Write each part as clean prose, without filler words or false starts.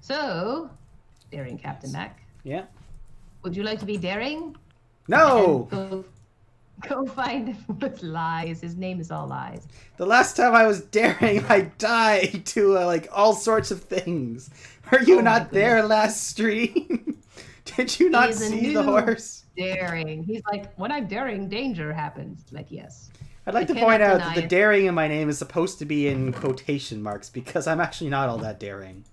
So, daring Captain Mac. Yeah. Would you like to be daring? No! Go find him with lies. His name is all lies. The last time I was daring, I died to like all sorts of things. Were you not there last stream? Did you not see the horse? Daring. He's like, when I'm daring, danger happens. Like, yes. I'd like to point out that the daring in my name is supposed to be in quotation marks because I'm actually not all that daring.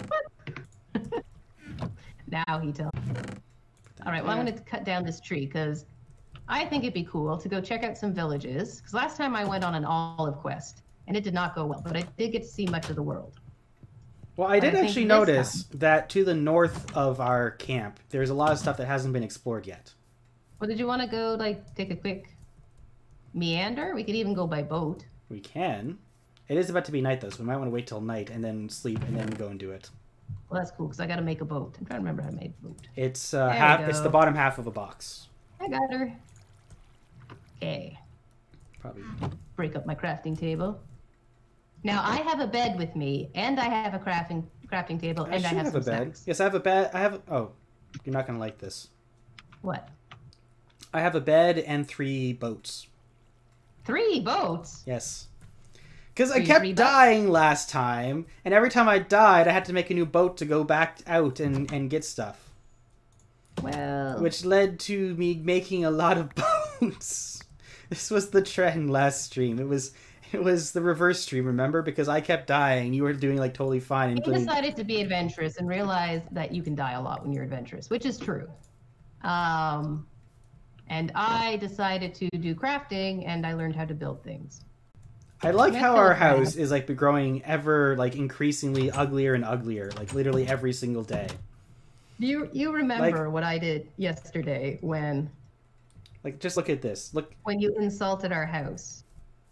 Now he tells. All right, well, I'm going to cut down this tree because I think it'd be cool to go check out some villages. Because last time I went on an olive quest and it did not go well, but I did get to see much of the world. Well, I did actually notice that to the north of our camp, there's a lot of stuff that hasn't been explored yet. Well, did you want to go, like, take a quick meander? We could even go by boat. We can. It is about to be night, though, so we might want to wait till night and then sleep and then go and do it. Well, that's cool, because I got to make a boat. I'm trying to remember how to make a boat. It's it's the bottom half of a box. I got her. Okay. Probably. Break up my crafting table. Now, I have a bed with me, and I have a crafting table, and I have some snacks. Yes, I have a bed. Oh, you're not going to like this. What? I have a bed and 3 boats. 3 boats? Yes. Because I kept dying last time, and every time I died, I had to make a new boat to go back out and get stuff. Well... Which led to me making a lot of boats. This was the trend last stream. It was the reverse stream, remember? Because I kept dying. You were doing, like, totally fine. You decided to be adventurous and realized that you can die a lot when you're adventurous, which is true. And I decided to do crafting, and I learned how to build things. I like how our house is, like, growing ever, like, increasingly uglier and uglier, like, literally every single day. You remember what I did yesterday when... Like, just look at this. Look. When you insulted our house.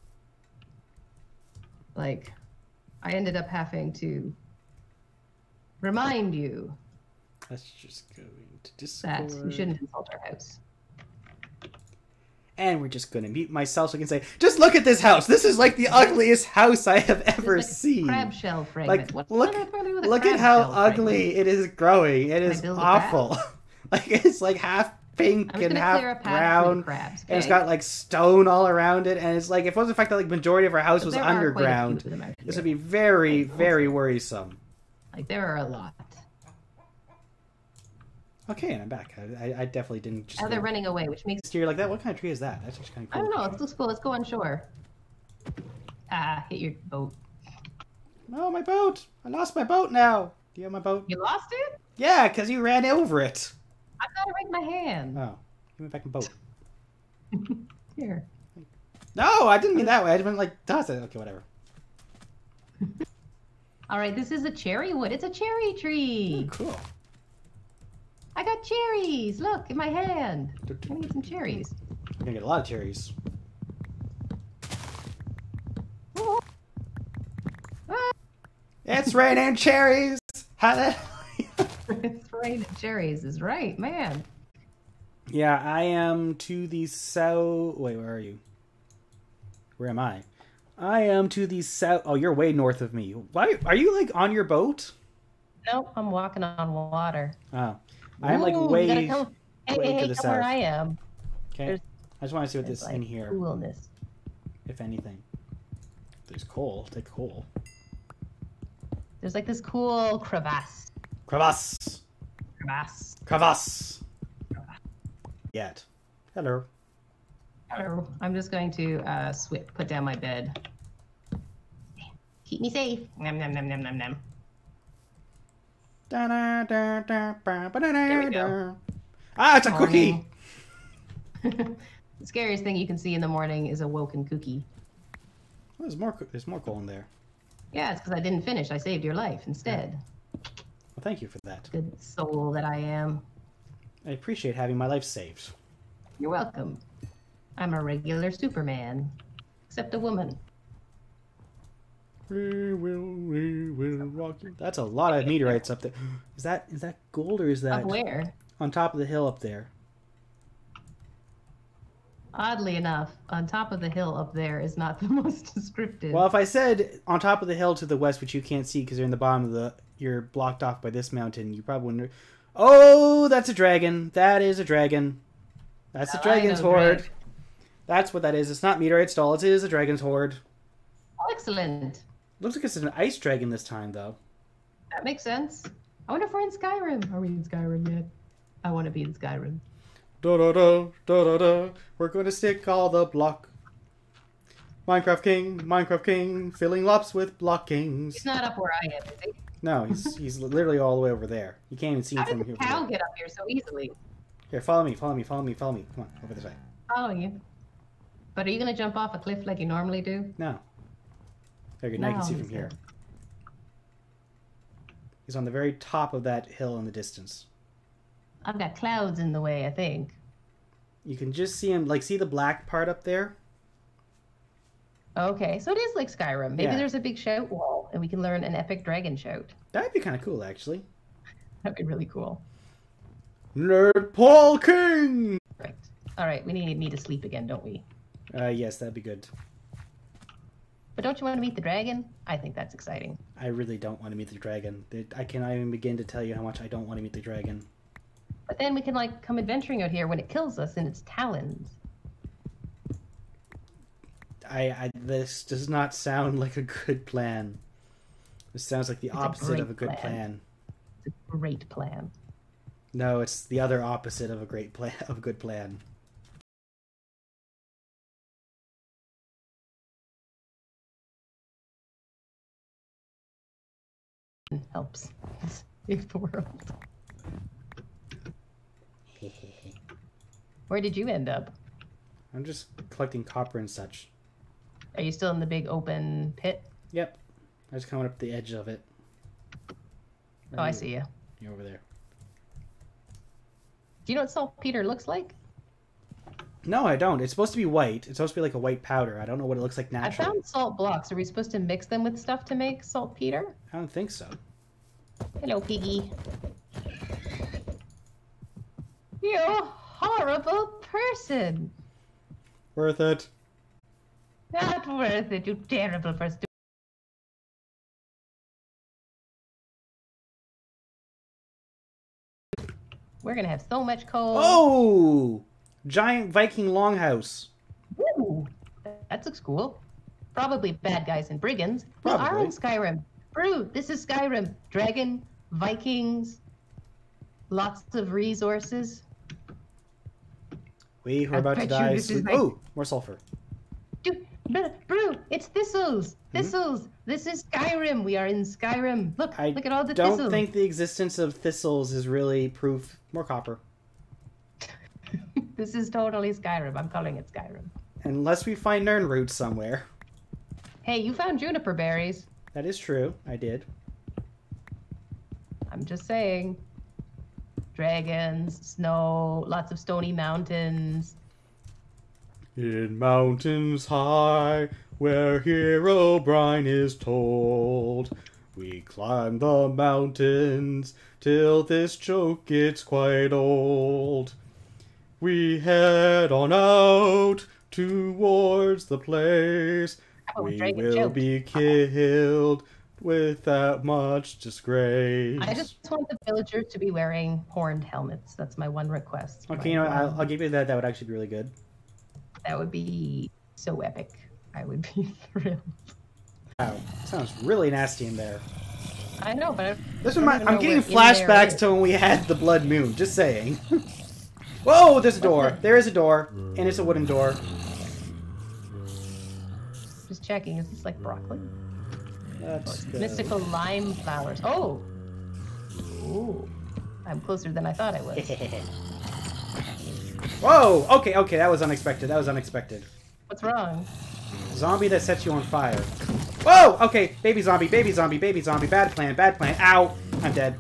Like, I ended up having to remind you. That's just going to Discord. That you shouldn't insult our house. And we're just going to mute myself so I can say, just look at this house. This is like the ugliest house I have ever seen. Crab shell fragment. Like, look at how ugly it is growing. It is awful. Like, it's like half pink and half brown. Crabs, okay? And it's got like stone all around it. And it's like, if it wasn't the fact that like majority of our house was underground, this would be very, very worrisome. Like, there are a lot. Okay, and I'm back. I definitely didn't just... Now they're running away, which makes... You're like, that. What kind of tree is that? That's just kind of cool. I don't know. It looks cool. Let's go on shore. Ah, hit your boat. No, my boat. I lost my boat now. Do you have my boat? You lost it? Yeah, because you ran over it. I got it right in my hand. Oh, give me back my boat. Here. No, I didn't mean that way. I just meant like, toss it. Okay, whatever. All right, this is a cherry wood. It's a cherry tree. Oh, cool. I got cherries. Look, in my hand. I'm gonna get some cherries. You're gonna get a lot of cherries. Oh. It's raining cherries. It's raining cherries is right, man. Yeah, I am to the south. Wait, where are you? Where am I? I am to the south. Oh, you're way north of me. Why are you like on your boat? Nope, I'm walking on water. Oh. I'm like way, hey, to the south. Where I am. Okay. I just want to see what this like in here. Coolness. If anything. There's coal. Take coal. There's like this cool crevasse. Crevasse. Crevasse. Crevasse. Yet. Hello. Hello. I'm just going to put down my bed. Keep me safe. Nom nom nom nom nom nom. There we go. Ah, it's a cookie! The scariest thing you can see in the morning is a woken Kooky. Well, there's more coal in there. Yeah, it's because I didn't finish. I saved your life instead. Well, thank you for that. Good soul that I am. I appreciate having my life saved. You're welcome. I'm a regular Superman. Except a woman. We will rock you. That's a lot of meteorites up there. Is that gold or is that... Up where? On top of the hill up there. Oddly enough, on top of the hill up there is not the most descriptive. Well, if I said on top of the hill to the west, which you can't see because they're in the bottom of the you're blocked off by this mountain, you probably wouldn't. Oh, that's a dragon. That is a dragon. That's a dragon's horde. That's what that is. It's not meteorite stall. It is a dragon's horde. Excellent. Looks like it's an ice dragon this time, though. That makes sense. I wonder if we're in Skyrim. Are we in Skyrim yet? I want to be in Skyrim. Da-da-da, we're going to stick all the block. Minecraft King, filling lops with blockings. He's not up where I am, is he? No, he's literally all the way over there. You can't even see him from here. How did the cow get up here so easily? Here, follow me. Come on, over this way. Following you. But are you going to jump off a cliff like you normally do? No. There you go, now you can see from here. He's on the very top of that hill in the distance. I've got clouds in the way, I think. You can just see him, like, see the black part up there? Okay, so it is like Skyrim. Maybe Yeah. there's a big shout wall, and we can learn an epic dragon shout. That'd be kind of cool, actually. That'd be really cool. Nerd Paul King! Right. All right, we need to sleep again, don't we? Yes, that'd be good. But don't you want to meet the dragon? I think that's exciting. I really don't want to meet the dragon. I cannot even begin to tell you how much I don't want to meet the dragon. But then we can, like, come adventuring out here when it kills us in its talons. This does not sound like a good plan. This sounds like the opposite of a good plan. It's a great plan. No, it's the other opposite of a great plan. Of a good plan. Helps save the world. Where did you end up? I'm just collecting copper and such. Are you still in the big open pit? Yep. I was coming up the edge of it. Oh, I see you. You're over there. Do you know what saltpeter looks like? No, I don't. It's supposed to be white. It's supposed to be like a white powder. I don't know what it looks like I naturally. found salt blocks. Are we supposed to mix them with stuff to make saltpeter? I don't think so. Hello, piggy. You're a horrible person. Worth it. Not worth it, you terrible person. We're gonna have so much coal. Oh! Giant Viking longhouse. Ooh, that looks cool. Probably bad guys and brigands. We are Probably. in Skyrim. Brew, this is Skyrim. Dragon, Vikings, lots of resources. We're I about to bet you die. this is Oh, more sulfur. Brew, it's thistles. Thistles. This is Skyrim. We are in Skyrim. Look at all the thistles. I don't think the existence of thistles is really proof. More copper. This is totally Skyrim. I'm calling it Skyrim. Unless we find Nern roots somewhere. Hey, you found juniper berries. That is true. I did. I'm just saying. Dragons, snow, lots of stony mountains. In mountains high, where Herobrine is told, we climb the mountains till this joke gets quite old. We head on out towards the place. We will be killed without much disgrace. I just want the villagers to be wearing horned helmets. That's my one request. Okay, you know what? I'll give you that. That would actually be really good. That would be so epic. I would be thrilled. Wow, sounds really nasty in there. I know, but I'm getting flashbacks to when we had the Blood Moon. Just saying. Whoa, there's a door. There is a door, and it's a wooden door. Just checking. Is this like broccoli? That's good. Mystical lime flowers. Oh. Ooh. I'm closer than I thought I was. Whoa! Okay, that was unexpected. What's wrong? Zombie that sets you on fire. Whoa! Okay, baby zombie. Bad plan. Ow! I'm dead.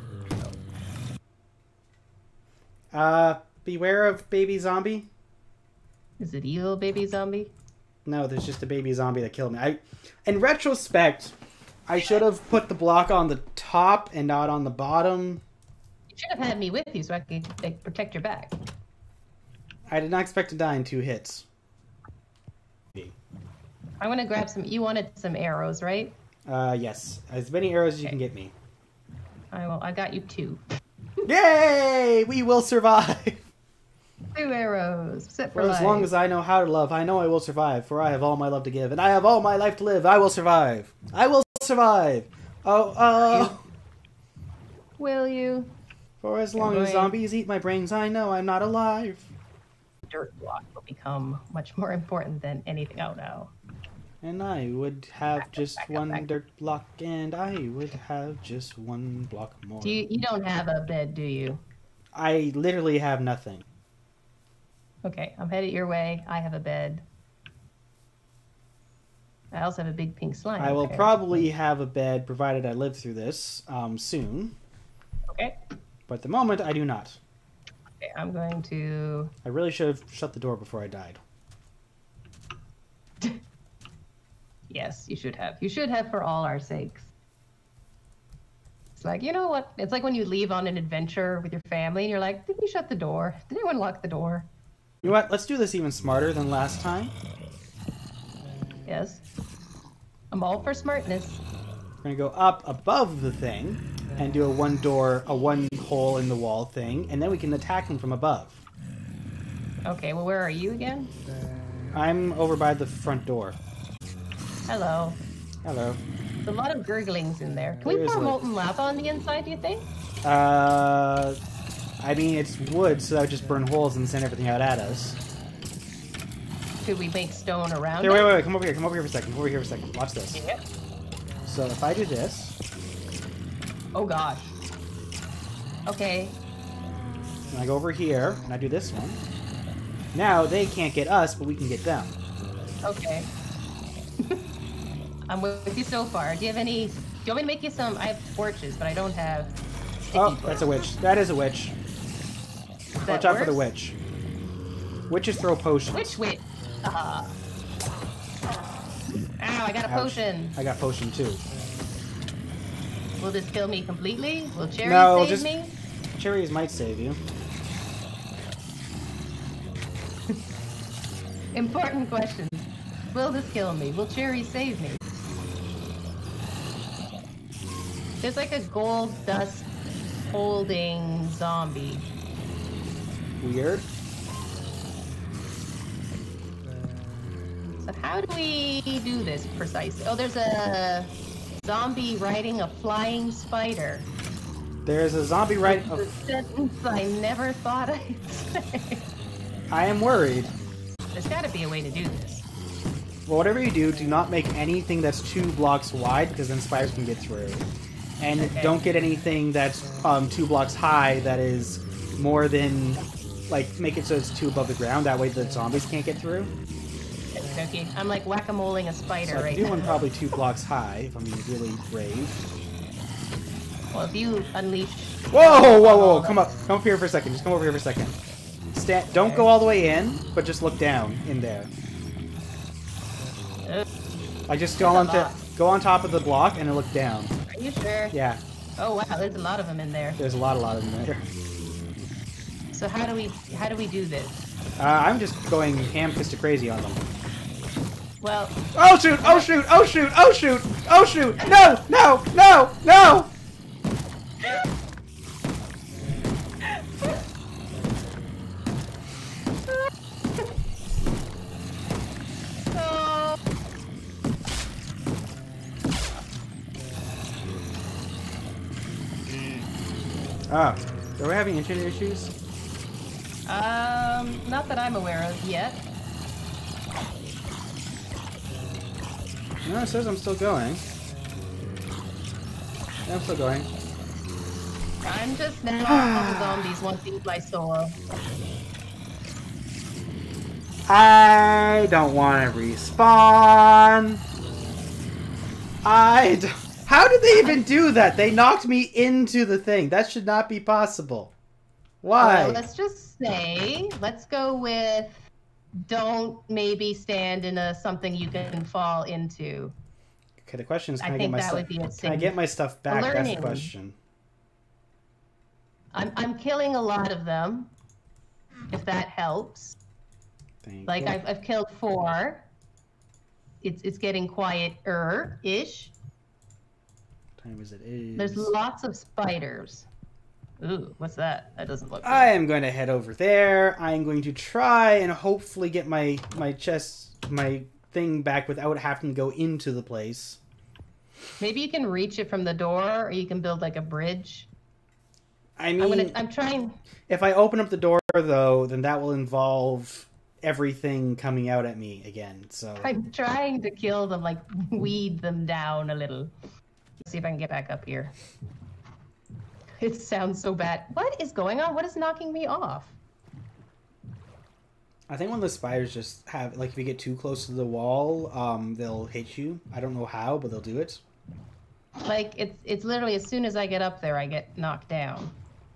Beware of baby zombie. Is it evil baby zombie? No, there's just a baby zombie that killed me. In retrospect, I should have put the block on the top and not on the bottom. You should have had me with you so I could like, protect your back. I did not expect to die in 2 hits. I'm gonna grab some. You wanted some arrows, right? Yes. As many arrows as you can get me. I got you 2. Yay! We will survive! 2 arrows. Set for For life. as long as I know how to love, I know I will survive, for I have all my love to give, and I have all my life to live. I will survive. I will survive. Oh. Will you? For as long as zombies eat my brains, I know I'm not alive. Dirt block will become much more important than anything. Oh no. And I would have just one dirt block, and I would have just one block more. You don't have a bed, do you? I literally have nothing. Okay, I'm headed your way. I have a bed. I also have a big pink slime. I will there. probably have a bed, provided I live through this soon. Okay. But at the moment, I do not. Okay, I'm going to... I really should have shut the door before I died. Yes, you should have. You should have for all our sakes. It's like, you know what? It's like when you leave on an adventure with your family and you're like, did we shut the door? Did anyone lock the door? You know what? Let's do this even smarter than last time. Yes. I'm all for smartness. We're going to go up above the thing and do a one hole in the wall thing, and then we can attack them from above. Okay, well, where are you again? I'm over by the front door. Hello. Hello. There's a lot of gurglings in there. Can we pour molten lava on the inside, do you think? I mean, it's wood, so that would just burn holes and send everything out at us. Could we make stone around Here, it? wait, come over here. Come over here for a second. Come over here for a second. Watch this. Yep. So if I do this... Oh, gosh. Okay. And I go over here, and I do this one. Now, they can't get us, but we can get them. Okay. I'm with you so far. Do you have any... Do you want me to make you some... I have torches, but I don't have... Oh, that's a witch. That is a witch. Watch out for the witch. Witches throw potions. Which witch? Ow, I got a potion. I got potion too. Will this kill me completely? Will cherries save me? Cherries might save you. Important question. Will this kill me? Will cherries save me? There's like a gold dust holding zombie. Weird. So how do we do this precisely? Oh, there's a zombie riding a flying spider. There's a zombie riding a sentence I never thought I'd say. I am worried. There's got to be a way to do this. Well, whatever you do, do not make anything that's 2 blocks wide, because then spiders can get through. And don't get anything that's 2 blocks high that is more than... Like, make it so it's 2 above the ground. That way the zombies can't get through. Okay, I'm like whack-a-moling a spider right now. Do one probably 2 blocks high, if I'm being really brave. Well, if you unleash... Whoa! Come up here for a second. Just come over here for a second. Don't go all the way in, but just look down in there. Like, just go on top of the block and then look down. Are you sure? Yeah. Oh wow, there's a lot of them in there. There's a lot of them in there. So how do we do this? I'm just going ham-fisted crazy on them. Well... Oh shoot! Oh shoot! Oh shoot! Oh shoot! Oh shoot! No! No! No! No! Ah, are we having internet issues? Not that I'm aware of yet. No, it says I'm still going. Yeah, I'm still going. I'm just now zombies want to eat my soul. I don't want to respawn. How did they even do that? They knocked me into the thing. That should not be possible. Why? Well, let's just say, let's go with don't maybe stand in something you can fall into. Okay, the question is, can I get my stuff back? That's the question. I'm killing a lot of them, if that helps. Like I've killed 4. It's getting quieter-ish. time is it? Is... There's lots of spiders. Ooh, what's that? That doesn't look good. I am going to head over there. I am going to try and hopefully get my thing back without having to go into the place. Maybe you can reach it from the door, or you can build like a bridge. I mean, I'm trying. If I open up the door, though, then that will involve everything coming out at me again. So I'm trying to kill them, like weed them down a little. Let's see if I can get back up here. It sounds so bad. What is going on? What is knocking me off? I think one of the spiders just have, like, if you get too close to the wall, they'll hit you. I don't know how, but they'll do it. Like, it's literally as soon as I get up there, I get knocked down.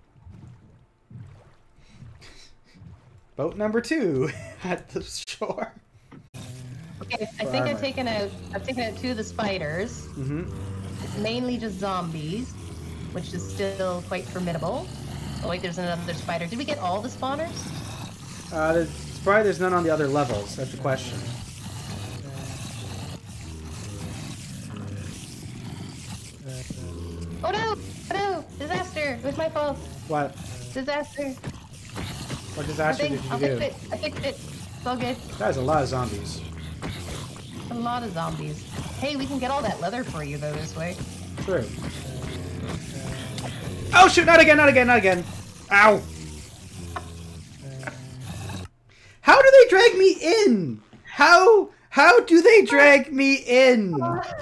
Boat number 2 at the shore. Okay, I think I've taken out 2 of the spiders. Mm-hmm. It's mainly just zombies, which is still quite formidable. Oh wait, there's another spider. Did we get all the spawners? There's none on the other levels. That's the question. Oh no! Oh no! Disaster! It was my fault. What? Disaster. What disaster did you do? I fixed it. It's all good. That was a lot of zombies. A lot of zombies. Hey, we can get all that leather for you though this way. True. Oh shoot! Not again! Not again! Not again! Ow! How do they drag me in? How do they drag me in?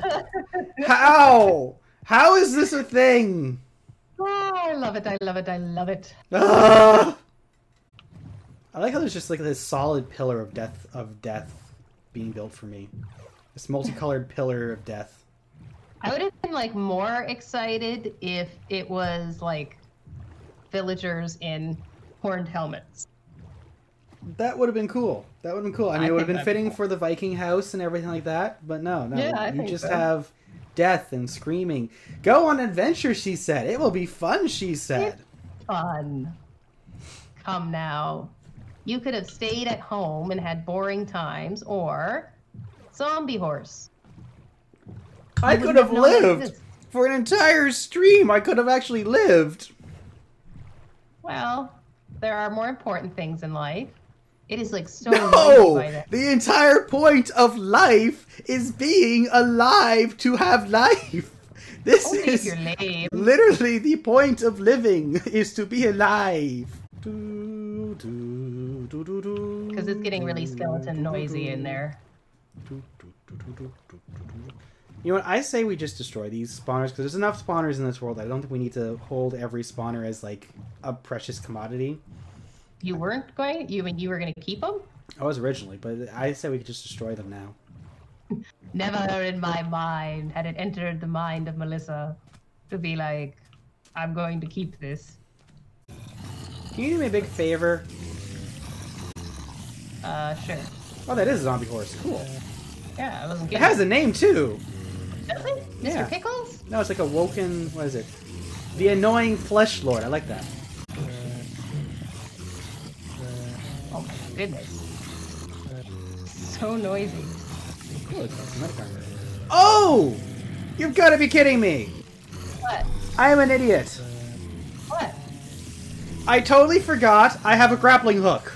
How? How is this a thing? Oh, I love it. I love it. I love it. I like how there's just like this solid pillar of death being built for me. This multicolored pillar of death. I would have been like more excited if it was like villagers in horned helmets. That would have been cool. That would have been cool. I mean, it would have been fitting for the Viking house and everything like that. But no. Yeah, you just have death and screaming. Go on adventure, she said. It will be fun, she said. It's fun. Come now. You could have stayed at home and had boring times, or zombie horse. I could have lived for an entire stream. I could have actually lived. Well, there are more important things in life. It is like so. No, the entire point of life is being alive to have life. This Only is if you're lame. Literally the point of living is to be alive. Because it's getting really skeleton noisy in there. You know what? I say we just destroy these spawners because there's enough spawners in this world. I don't think we need to hold every spawner as like a precious commodity. You weren't going? You mean you were going to keep them? I was originally, but I say we could just destroy them now. Never in my mind had it entered the mind of Melissa to be like, I'm going to keep this. Can you do me a big favor? Sure. Oh, that is a zombie horse. Cool. Yeah, I wasn't It kidding. has a name, too. Does it? Mr. Yeah. Pickles? No, it's like a woken... What is it? The Annoying Flesh Lord. I like that. Oh my goodness. So noisy. Oh, it's cosmetic armor. Oh! You've got to be kidding me! What? I am an idiot. What? I totally forgot I have a grappling hook.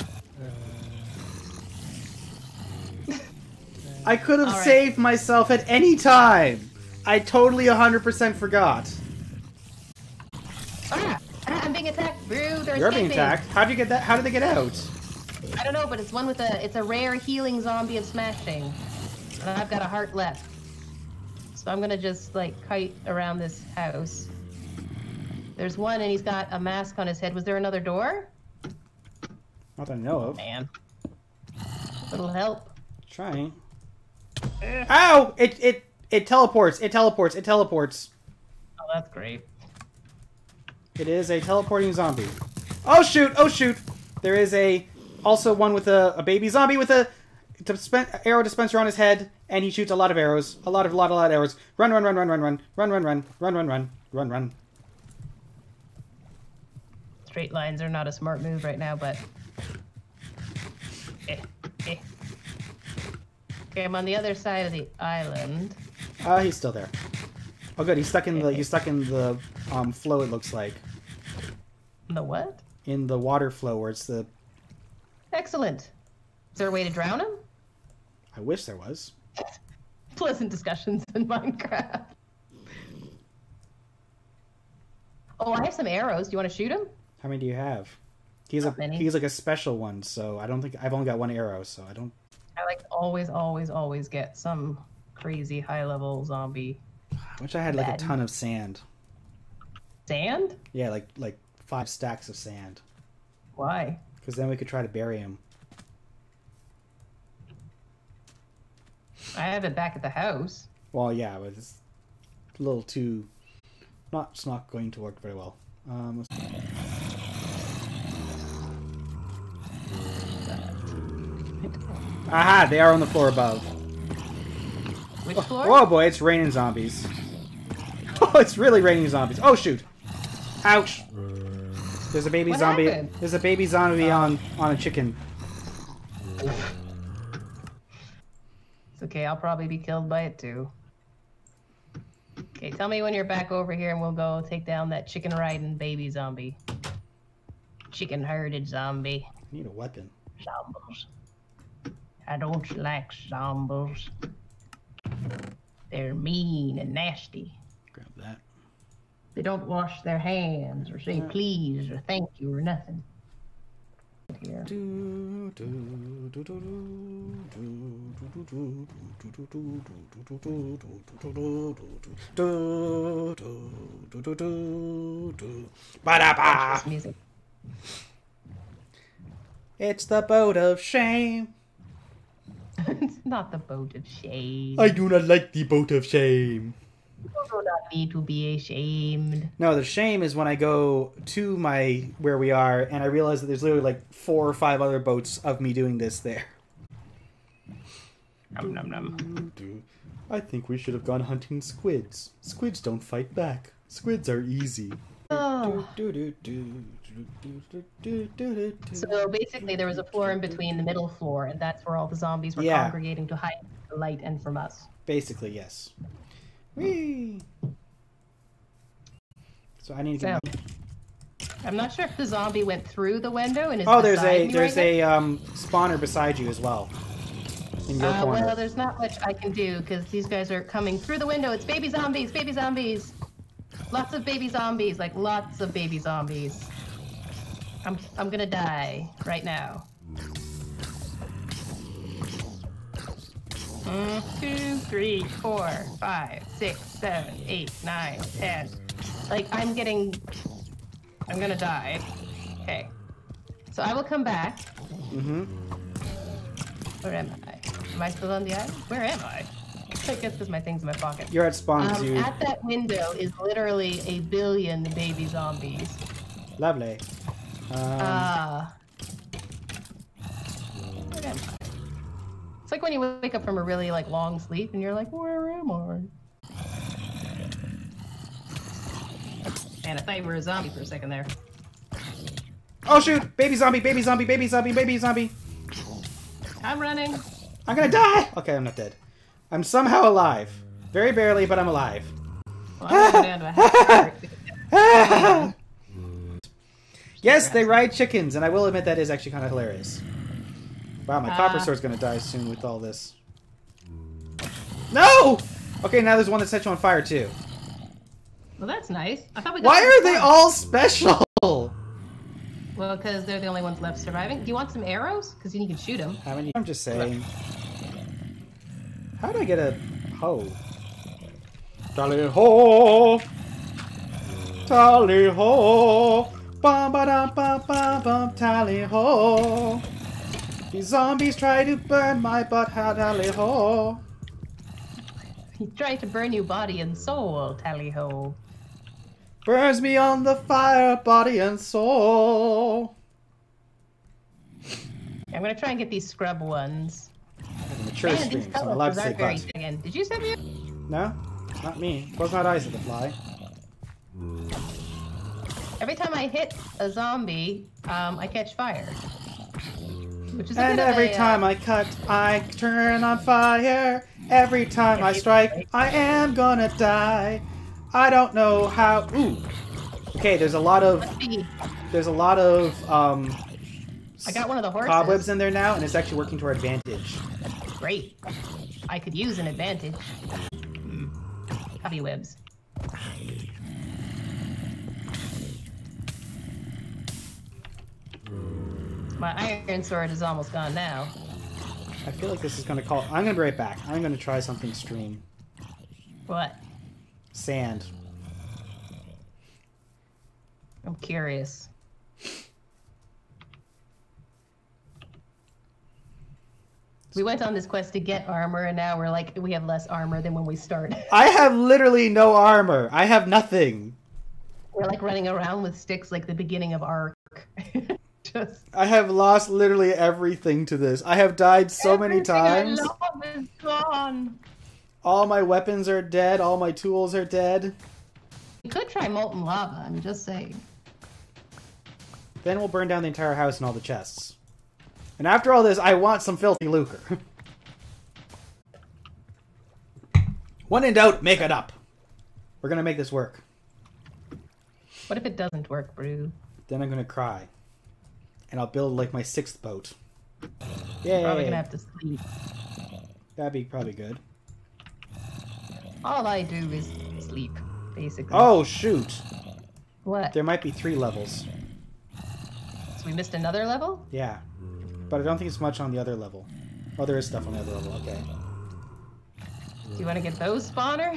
I could have saved myself at any time. I totally 100% forgot. I'm being attacked, Brew. They're You're being escaping. attacked. How did you get that? How did they get out? I don't know, but it's one with it's a rare healing zombie of smashing. And I've got a heart left. So I'm gonna just like kite around this house. There's one and he's got a mask on his head. Was there another door? Not that I know of. Man. Little help. Trying. Ow! It teleports. It teleports. It teleports. Oh, that's great. It is a teleporting zombie. Oh shoot! Oh shoot! There is also one with a baby zombie with a arrow dispenser on his head, and he shoots a lot of arrows. A lot of arrows. Run, run, run, run, run, run, run, run, run, run, run, run, run, run. Straight lines are not a smart move right now, but... Okay, I'm on the other side of the island. He's still there. Oh, good. He's stuck in the flow. It looks like The what? in the water flow where it's the. Excellent. Is there a way to drown him? I wish there was. Pleasant discussions in Minecraft. Oh, I have some arrows. Do you want to shoot him? How many do you have? He's like a special one, so I don't think I've only got one arrow, so I don't. I like always get some crazy high level zombie. I wish I had like a ton of sand. Sand? Yeah, like 5 stacks of sand. Why? Because then we could try to bury him. I have it back at the house. Well, yeah, but it's a little too. It's not going to work very well. Aha! They are on the floor above. Which floor? Oh boy, it's raining zombies. Oh, it's really raining zombies. Oh shoot! Ouch! There's a baby What zombie. happened? There's a baby zombie on a chicken. It's okay, I'll probably be killed by it too. Okay, tell me when you're back over here and we'll go take down that chicken riding baby zombie. Chicken herded zombie. I need a weapon. Zombies. I don't like zombies. They're mean and nasty. Grab that. They don't wash their hands or say please or thank you or nothing. Here. Ba-da-ba! Music. It's the boat of shame. It's not the boat of shame. I do not like the boat of shame. You do not need to be ashamed. No, the shame is when I go to where we are and I realize that there's literally like 4 or 5 other boats of me doing this there. Nom nom nom. I think we should have gone hunting squids. Squids don't fight back. Squids are easy. Oh. So basically there was a floor in between the middle floor and that's where all the zombies were congregating to hide from the light and from us. Basically, yes. Whee! So I need to get I'm not sure if the zombie went through the window and is there's a now. spawner beside you as well. In your corner. Well, there's not much I can do because these guys are coming through the window. It's baby zombies, baby zombies. Lots of baby zombies, like lots of baby zombies. I'm gonna die right now. 1, 2, 3, 4, 5, 6, 7, 8, 9, 10. Like I'm gonna die. Okay. So I will come back. Mm-hmm. Where am I? Am I still on the island? Where am I? I guess because my thing's in my pocket. You're at spawn zoo. At that window is literally a billion baby zombies. Lovely. Where am I? It's like when you wake up from a really long sleep and you're like, where am I? Man, I thought you were a zombie for a second there. Oh shoot! Baby zombie, baby zombie, baby zombie, baby zombie! I'm running. I'm gonna die! Okay, I'm not dead. I'm somehow alive. Very barely, but I'm alive. Well, I'm gonna go down to a half. Yes, they ride chickens, and I will admit that is actually kind of hilarious. Wow, my copper sword's gonna die soon with all this. No! Okay, now there's one that sets you on fire too. Well, that's nice. I thought we got Why are they all special? Well, because they're the only ones left surviving. Do you want some arrows? Because you can shoot them. How many? I'm just saying. How do I get a hoe? Tally ho! Tally ho! Bum ba dum bum bum bum tally ho! These zombies try to burn my butt, tally ho! He tried to burn you body and soul, tally ho. Burns me on the fire, body and soul. I'm gonna try and get these scrub ones. Mature Man, stream, these so I'm allowed to say very butt. again. Did you send me? No, not me. It was not Isaac the fly. Every time I hit a zombie, I catch fire. Which is And every time I cut, I turn on fire. Every time I strike, I am gonna die. I don't know how... Ooh. Okay, there's a lot of... There's a lot of, I got one of the horses. cobwebs in there now, and it's actually working to our advantage. Great. I could use an advantage. Cobwebs. My iron sword is almost gone now. I feel like this is going to call... I'm going to be right back. I'm going to try something extreme. What? Sand. I'm curious. We went on this quest to get armor, and now we're like, we have less armor than when we started. I have literally no armor. I have nothing. We're like running around with sticks like the beginning of Ark. I have lost literally everything to this. I have died so many times. Everything I love is gone. All my weapons are dead. All my tools are dead. You could try molten lava, I'm just saying. Then we'll burn down the entire house and all the chests. And after all this, I want some filthy lucre. When in doubt, make it up. We're gonna make this work. What if it doesn't work, Brew? Then I'm gonna cry. And I'll build like my 6th boat. Yay! Probably gonna have to sleep. That'd be probably good. All I do is sleep, basically. Oh, shoot! What? There might be 3 levels. So we missed another level? Yeah. But I don't think it's much on the other level. Oh, there is stuff on the other level, okay. Do you want to get those spawner?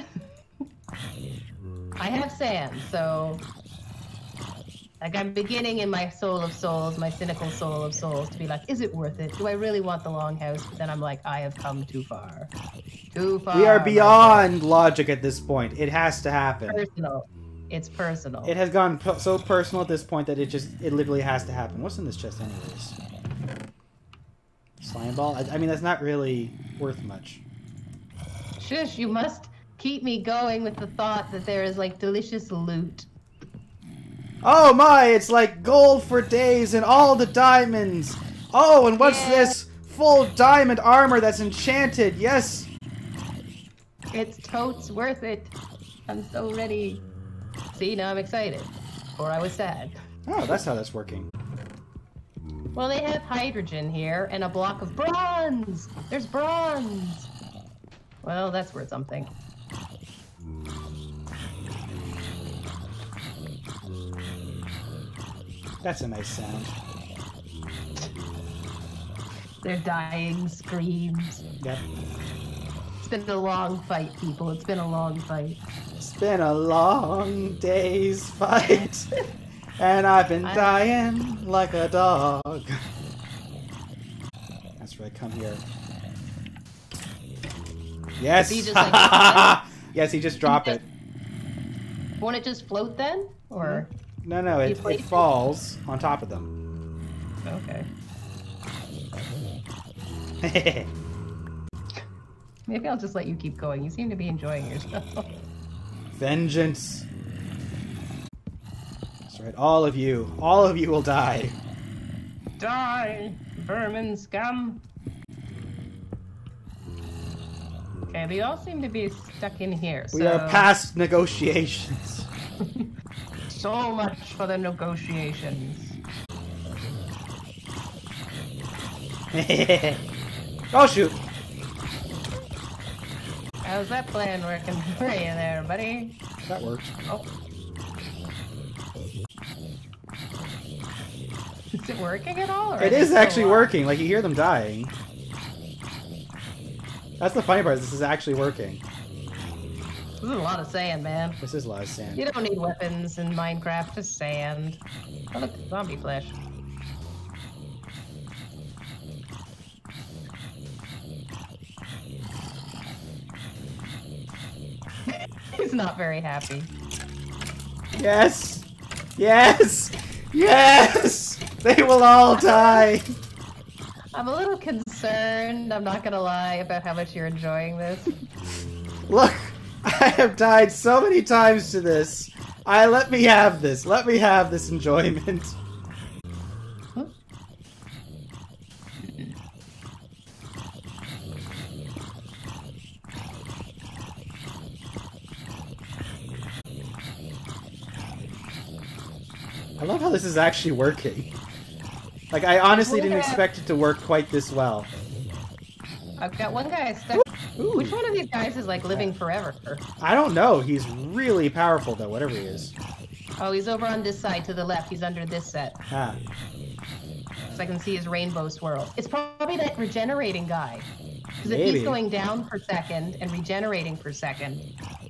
I have sand, so... Like, I'm beginning in my soul of souls, my cynical soul of souls, to be like, is it worth it? Do I really want the longhouse? But then I'm like, I have come too far. Too far. We are beyond logic at this point. It has to happen. Personal. It's personal. It has gone so personal at this point that it literally has to happen. What's in this chest anyways? Slime ball? I mean, that's not really worth much. Shush, you must keep me going with the thought that there is, like, delicious loot. Oh my, it's like gold for days and all the diamonds. Oh, and what's this? Full diamond armor that's enchanted. Yes. It's totes worth it. I'm so ready. See, now I'm excited. Or I was sad. Oh, that's how that's working. Well, they have hydrogen here and a block of bronze. There's bronze. Well, that's worth something. That's a nice sound. They're dying screams. Yep. It's been a long fight, people. It's been a long fight. It's been a long day's fight. And I've been dying like a dog. That's right, come here. Yes! He just, like, yes, he just dropped it. Won't it just float then? Or... No, it falls on top of them. Okay. Maybe I'll just let you keep going. You seem to be enjoying yourself. Vengeance. That's right, all of you will die. Die, vermin scum. Okay, they all seem to be stuck in here, so... We are past negotiations. So much for the negotiations. Oh, shoot. How's that plan working for you there, buddy? That worked. Oh. Is it working at all? Or It is actually working. Like, you hear them dying. That's the funny part. This is actually working. This is a lot of sand, man. This is a lot of sand. You don't need weapons in Minecraft, just sand. Oh, look, zombie flesh. He's not very happy. Yes! Yes! Yes! They will all die! I'm a little concerned, I'm not gonna lie, about how much you're enjoying this. Look! I have died so many times to this. Let me have this. Let me have this enjoyment. love how this is actually working. Like, I honestly didn't expect it to work quite this well. I've got one guy stuck. Ooh. Which one of these guys is like living forever? I don't know. He's really powerful, though, whatever he is. Oh, he's over on this side to the left. He's under this set. Ah. So I can see his rainbow swirl. It's probably that regenerating guy. Because if Maybe. he's going down per second and regenerating per second,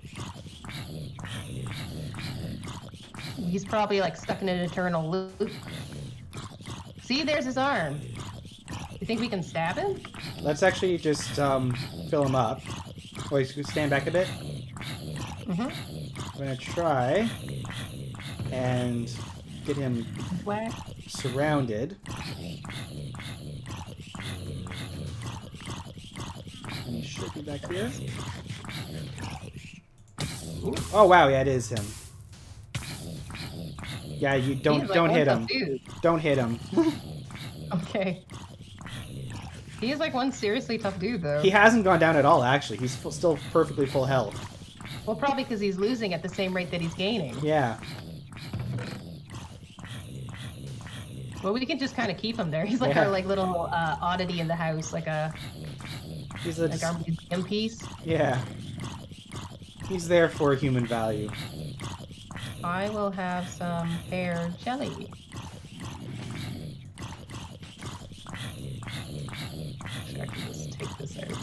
he's probably like stuck in an eternal loop. See, there's his arm. You think we can stab him? Let's actually just fill him up. Wait, stand back a bit. Mm-hmm. I'm gonna try and get him Whack. surrounded. He should be back here. Oh wow, yeah, it is him. Yeah, you don't hit him. Don't hit him. Okay. He is like one seriously tough dude, though. He hasn't gone down at all, actually. He's still perfectly full health. Well, probably because he's losing at the same rate that he's gaining. Yeah. Well, we can just kind of keep him there. He's like our like little oddity in the house, like a He's like our museum piece. Yeah. He's there for human value. I will have some pear jelly. I can just take this out.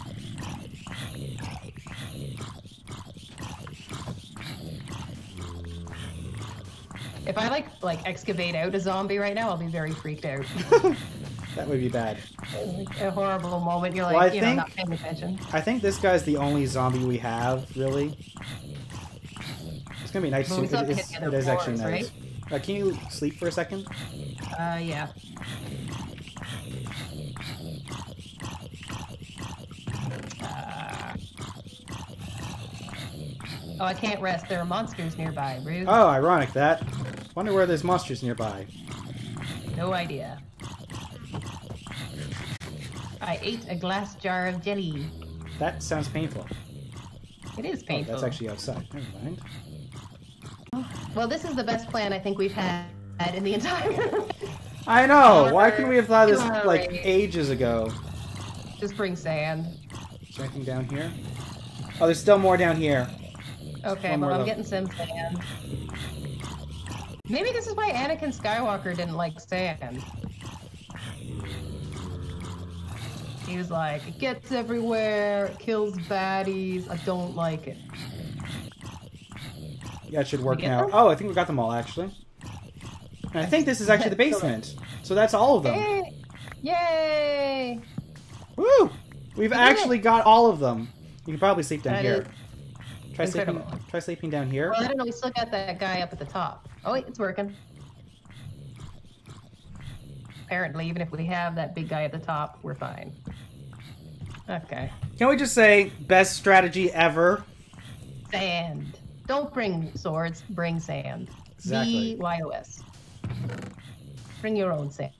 If I like excavate out a zombie right now, I'll be very freaked out. That would be bad. Like a horrible moment. You're like, Well, you know, not paying attention. I think this guy's the only zombie we have, really. It's gonna be nice Well, to. It is actually floors, nice. Can you sleep for a second? Yeah. Oh, I can't rest. There are monsters nearby. Rude. Oh, ironic that. Wonder where there's monsters nearby. No idea. I ate a glass jar of jelly. That sounds painful. It is painful. Oh, that's actually outside. Never mind. Well, this is the best plan I think we've had in the entire... I know! Why couldn't we have thought of this, like, Sorry. ages ago? Just bring sand. Is there anything down here? Oh, there's still more down here. Okay, One more well, I'm level. getting some sand. Maybe this is why Anakin Skywalker didn't like sand. He was like, it gets everywhere, it kills baddies, I don't like it. Yeah, it should work get now. them? Oh, I think we got them all, actually. And I think this is actually the basement. So that's all of them. Yay! Yay! Woo! We've did actually got all of them. You can probably sleep down That here. is Try sleeping, incredible. try sleeping down here. Well, I don't know, we still got that guy up at the top. Oh, wait, it's working. Apparently, even if we have that big guy at the top, we're fine. Okay. Can we just say, best strategy ever? Sand. Don't bring swords, bring sand. Exactly. BYOS. Bring your own sand.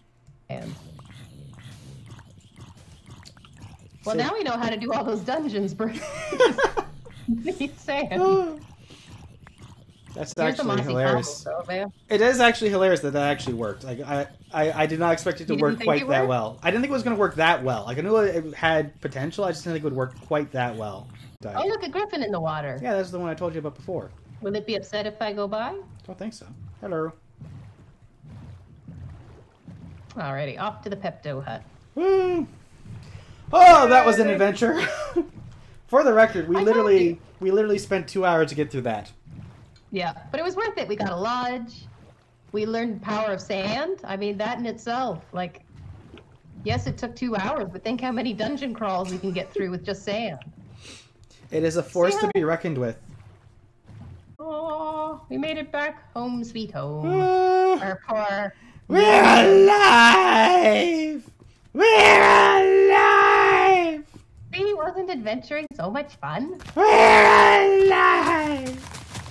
Well, So- now we know how to do all those dungeons, bro. Need sand. That's Here's the actually Monty hilarious. Python, man. It is actually hilarious that actually worked. Like I did not expect it to You work didn't think quite it that would? well. I didn't think it was going to work that well. Like I knew it had potential. I just didn't think it would work quite that well. Oh, look, a griffin in the water. Yeah, that's the one I told you about before. Will it be upset if I go by? Don't think so. Hello. Alrighty, off to the Pepto Hut. Woo! Oh, that was an adventure. For the record, we I told literally spent 2 hours to get through that. Yeah, but it was worth it. We got a lodge. We learned the power of sand. I mean, that in itself, like, yes, it took 2 hours, but think how many dungeon crawls we can get through with just sand. It is a force to be reckoned with. Oh, we made it back home, sweet home. Ah, Our poor... we're alive! We're alive! See, wasn't adventuring so much fun? We're alive!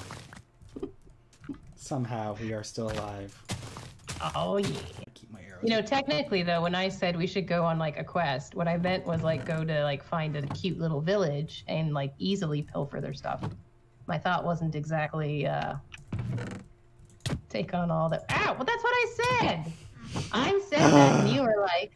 Somehow we are still alive. Oh, yeah. Keep my arrows. You know, technically, though, when I said we should go on, like, a quest, what I meant was, like, go to, like, find a cute little village and, like, easily pilfer their stuff. My thought wasn't exactly, to Take on all the... Ow! Well, that's what I said! I said that, and you were like...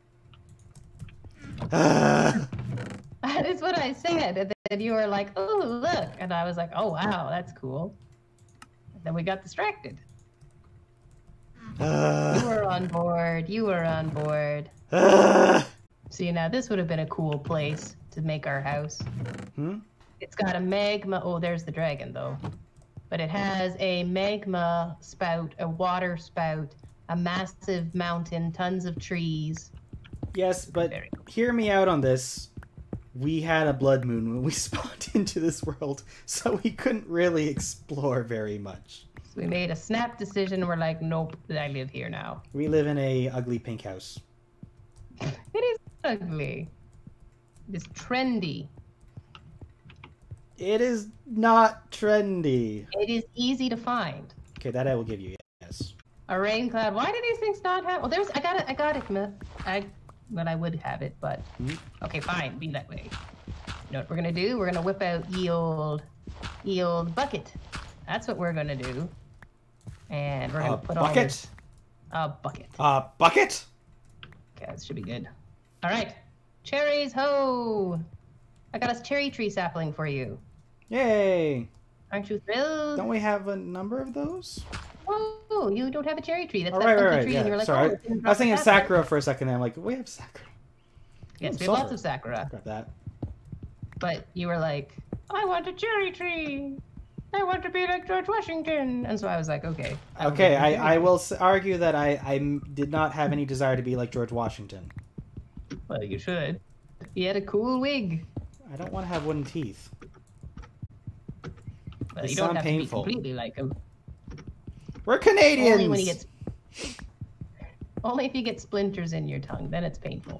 That is what I said. And then you were like, oh, look. And I was like, oh, wow, that's cool. And then we got distracted. You were on board. You were on board. See, now this would have been a cool place to make our house. It's got a magma... Oh, there's the dragon, though. But it has a magma spout, a water spout, a massive mountain, tons of trees. Yes, but hear me out on this. We had a blood moon when we spawned into this world, so we couldn't really explore very much. So we made a snap decision. We're like, nope, I live here now. We live in a ugly pink house. It is ugly. It is trendy. It is not trendy. It is easy to find. Okay, that I will give you, yes. A rain cloud. Why do these things not have... Well, there's... I got it. But I would have it, but... Okay, fine. Be that way. You know what we're going to do? We're going to whip out ye old bucket. That's what we're going to do. And we're going to put all this... A bucket. A bucket? Okay, that should be good. All right. Cherries, ho! I got a cherry tree sapling for you. Yay! Aren't you thrilled? Don't we have a number of those? Oh, you don't have a cherry tree. That's right, tree, yeah. and you're like, sorry. oh, I was thinking of Sakura for a second, and I'm like, we have Sakura. Yes, we have lots of Sakura. Grab that. But you were like, I want a cherry tree. I want to be like George Washington. And so I was like, okay. Okay, I will argue that I did not have any desire to be like George Washington. Well, you should. He had a cool wig. I don't want to have wooden teeth. Well, you don't have painful. To be completely like him. We're Canadians! Only when he gets... Only if you get splinters in your tongue, then it's painful.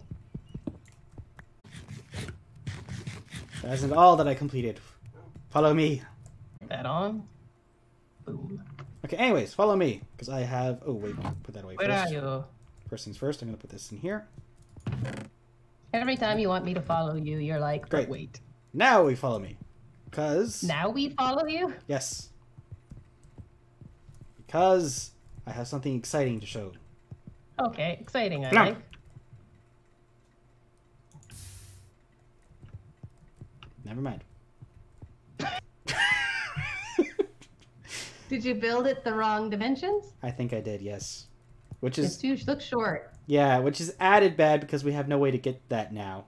That isn't all that I completed. Follow me. That on. Boom. Okay, anyways, follow me. Because I have... Oh, wait, put that away Where first. are you? First things first, I'm going to put this in here. Every time you want me to follow you, you're like, great. Wait. Now we follow me. Because... Now we follow you? Yes. Because I have something exciting to show. Okay, exciting, I like. Never mind. Did you build it the wrong dimensions? I think I did, yes. Which is... It's too, look short. Yeah, which is added bad because we have no way to get that now.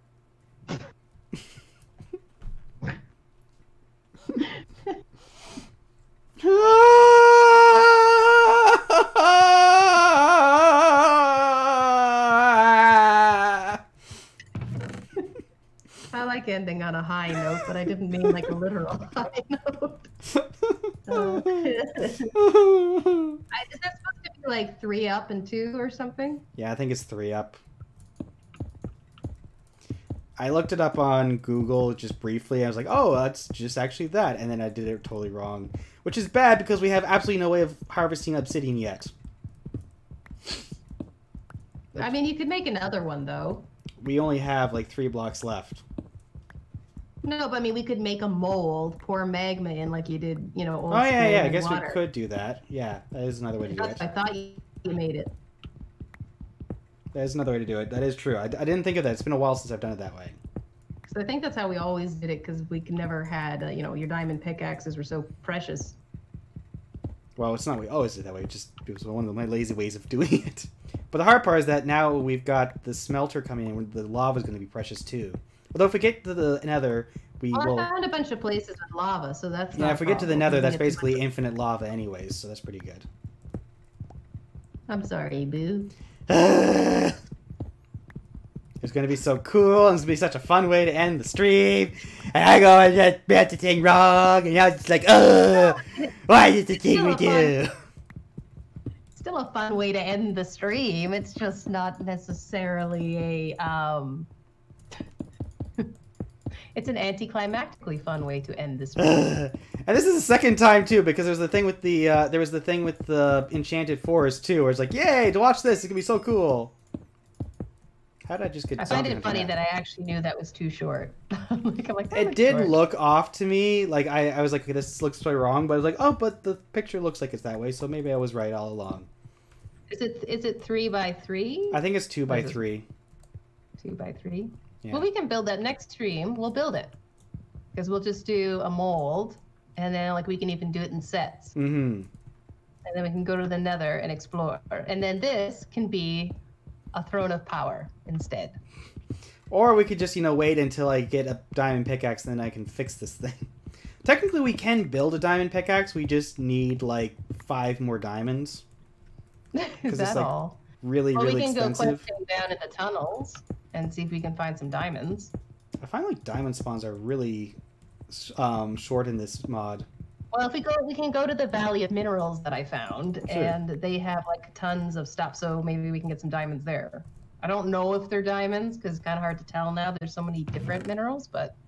I like ending on a high note, but I didn't mean like a literal high note. Is that supposed to be like 3 up and 2 or something? Yeah, I think it's 3 up. I looked it up on Google just briefly. I was like, oh, that's just actually that. And then I did it totally wrong. Which is bad because we have absolutely no way of harvesting obsidian yet. I mean, you could make another one, though. We only have like 3 blocks left. No, but I mean, we could make a mold, pour magma in like you did, you know, old Oh, yeah, I guess water. we could do that. Yeah, that is another way to do it. I thought you made it. That is another way to do it. That is true. I didn't think of that. It's been a while since I've done it that way. So I think that's how we always did it, because we never had, you know, your diamond pickaxes were so precious. Well, it's not we always did it that way. It was one of my lazy ways of doing it. But the hard part is that now we've got the smelter coming in, where the lava is going to be precious too. Although if we get to the nether, we will... I found a bunch of places with lava, so that's Yeah, if we get to the nether, that's basically infinite lava anyways, so that's pretty good. I'm sorry, boo. It's going to be so cool, and it's going to be such a fun way to end the stream. And I go and just bet the thing wrong, and now it's like, why is the thing we do? Still a fun way to end the stream. It's just not necessarily a, It's an anticlimactically fun way to end this stream. And this is the second time too, because there's the thing with the there was the thing with the enchanted forest too, where it's like, yay, to watch this, it's gonna be so cool. How did I just get? I find it funny that I actually knew that was too short. I'm like, it did look off to me. Like I was like, okay, this looks so wrong, but I was like, oh, but the picture looks like it's that way, so maybe I was right all along. Is it 3 by 3? I think it's 2 by 3. 2 by 3. Yeah. Well, we can build that next stream. We'll build it because we'll just do a mold, and then like we can even do it in sets. Mm-hmm. And then we can go to the Nether and explore, and then this can be a throne of power instead. Or we could just, wait until I get a diamond pickaxe, and then I can fix this thing. Technically, we can build a diamond pickaxe. We just need, 5 more diamonds. Is that all? Really, really expensive. We can go questing down in the tunnels and see if we can find some diamonds. I find, diamond spawns are really short in this mod. Well, we can go to the Valley of Minerals that I found, sure. And they have, tons of stuff, so maybe we can get some diamonds there. I don't know if they're diamonds, because it's kind of hard to tell now. There's so many different minerals, but